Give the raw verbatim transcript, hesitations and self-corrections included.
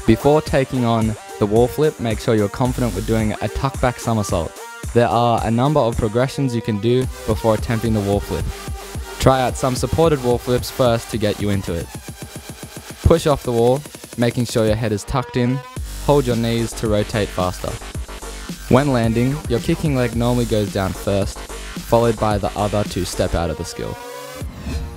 Before taking on the wall flip, make sure you're confident with doing a tuck back somersault. There are a number of progressions you can do before attempting the wall flip. Try out some supported wall flips first to get you into it. Push off the wall, making sure your head is tucked in. Hold your knees to rotate faster. When landing, your kicking leg normally goes down first, followed by the other to step out of the skill.